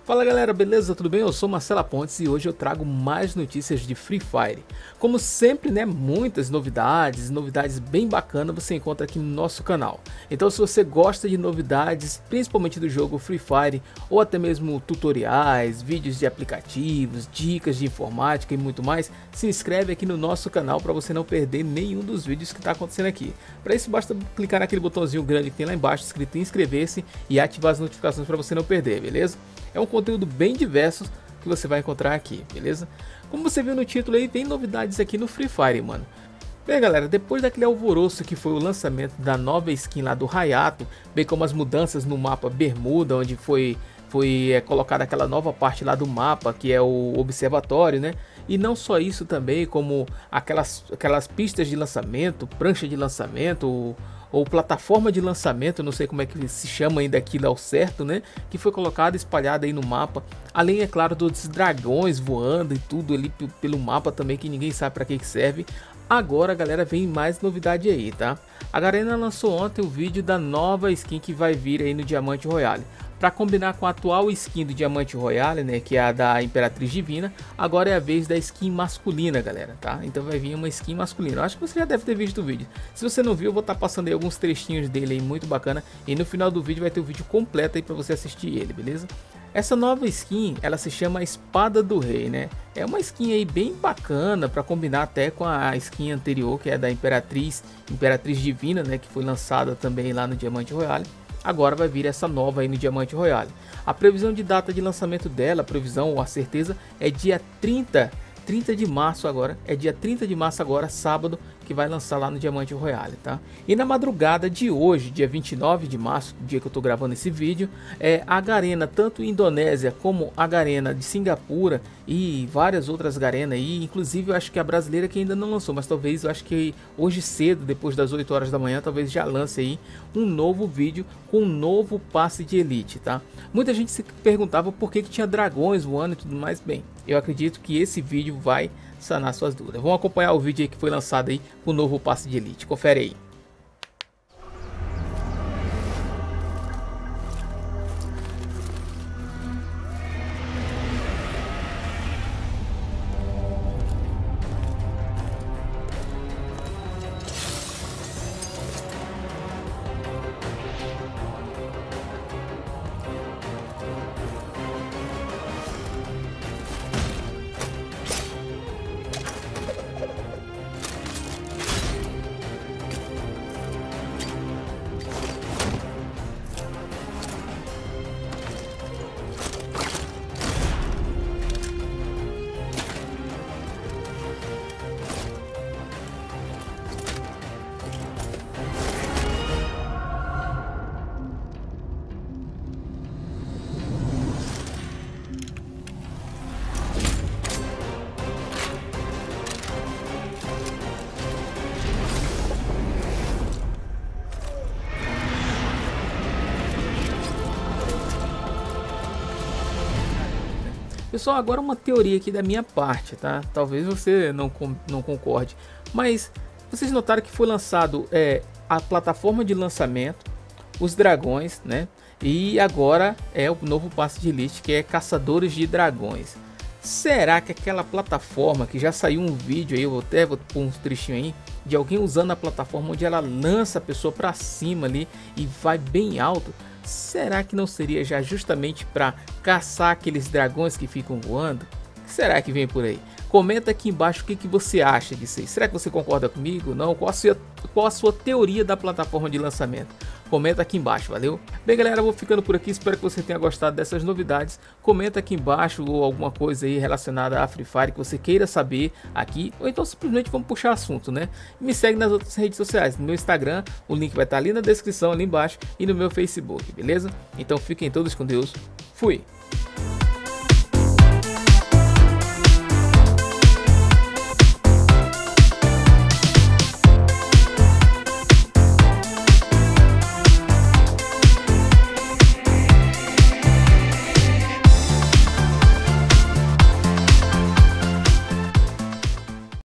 Fala galera, beleza? Tudo bem? Eu sou Marcelo Pontes e hoje eu trago mais notícias de Free Fire. Como sempre, né, muitas novidades bem bacanas você encontra aqui no nosso canal. Então se você gosta de novidades, principalmente do jogo Free Fire, ou até mesmo tutoriais, vídeos de aplicativos, dicas de informática e muito mais, se inscreve aqui no nosso canal para você não perder nenhum dos vídeos que está acontecendo aqui. Para isso basta clicar naquele botãozinho grande que tem lá embaixo escrito inscrever-se e ativar as notificações para você não perder, beleza? É um conteúdo bem diverso que você vai encontrar aqui, beleza? Como você viu no título aí, tem novidades aqui no Free Fire, mano. Bem galera, depois daquele alvoroço que foi o lançamento da nova skin lá do Hayato, bem como as mudanças no mapa Bermuda, onde foi colocada aquela nova parte lá do mapa, que é o observatório, né? E não só isso também, como aquelas pistas de lançamento, prancha de lançamento, ou plataforma de lançamento, não sei como é que se chama ainda aquilo ao certo, né? Que foi colocada, espalhada aí no mapa. Além, é claro, dos dragões voando e tudo ali pelo mapa também, que ninguém sabe para que serve. Agora, galera, vem mais novidade aí, tá? A Garena lançou ontem o vídeo da nova skin que vai vir aí no Diamante Royale. Para combinar com a atual skin do Diamante Royale, né, que é a da Imperatriz Divina, agora é a vez da skin masculina, galera, tá? Então vai vir uma skin masculina. Eu acho que você já deve ter visto o vídeo. Se você não viu, eu vou estar passando aí alguns trechinhos dele aí, muito bacana. E no final do vídeo vai ter o vídeo completo aí para você assistir ele, beleza? Essa nova skin, ela se chama Espada do Rei, né? É uma skin aí bem bacana para combinar até com a skin anterior, que é da Imperatriz Divina, né, que foi lançada também lá no Diamante Royale. Agora vai vir essa nova aí no Diamante Royale. A previsão de data de lançamento dela, a previsão ou a certeza é dia 30 de março agora, é dia 30 de março agora, sábado, que vai lançar lá no Diamante Royale, tá? E na madrugada de hoje, dia 29 de março, dia que eu tô gravando esse vídeo, a Garena, tanto Indonésia como a Garena de Singapura e várias outras Garena aí, inclusive eu acho que a brasileira que ainda não lançou, mas talvez eu acho que hoje cedo, depois das 8 horas da manhã, talvez já lance aí um novo vídeo com um novo passe de elite, tá? Muita gente se perguntava por que tinha dragões voando e tudo mais. Bem, eu acredito que esse vídeo vai sanar suas dúvidas. Vamos acompanhar o vídeo aí que foi lançado aí com o novo passe de elite. Confere aí. Pessoal, agora uma teoria aqui da minha parte, tá? Talvez você não concorde, mas vocês notaram que foi lançado a plataforma de lançamento, os dragões, né? E agora é o novo passe de elite, que é Caçadores de Dragões. Será que aquela plataforma, que já saiu um vídeo aí, eu até vou pôr um trechinho aí, de alguém usando a plataforma onde ela lança a pessoa para cima ali e vai bem alto? Será que não seria já justamente para caçar aqueles dragões que ficam voando? O que será que vem por aí? Comenta aqui embaixo o que você acha disso aí. Será que você concorda comigo? Não? Qual a sua teoria da plataforma de lançamento? Comenta aqui embaixo, valeu? Bem galera, eu vou ficando por aqui, espero que você tenha gostado dessas novidades. Comenta aqui embaixo ou alguma coisa aí relacionada a Free Fire que você queira saber aqui, ou então simplesmente vamos puxar assunto, né? Me segue nas outras redes sociais, no meu Instagram, o link vai estar ali na descrição, ali embaixo, e no meu Facebook, beleza? Então fiquem todos com Deus, fui!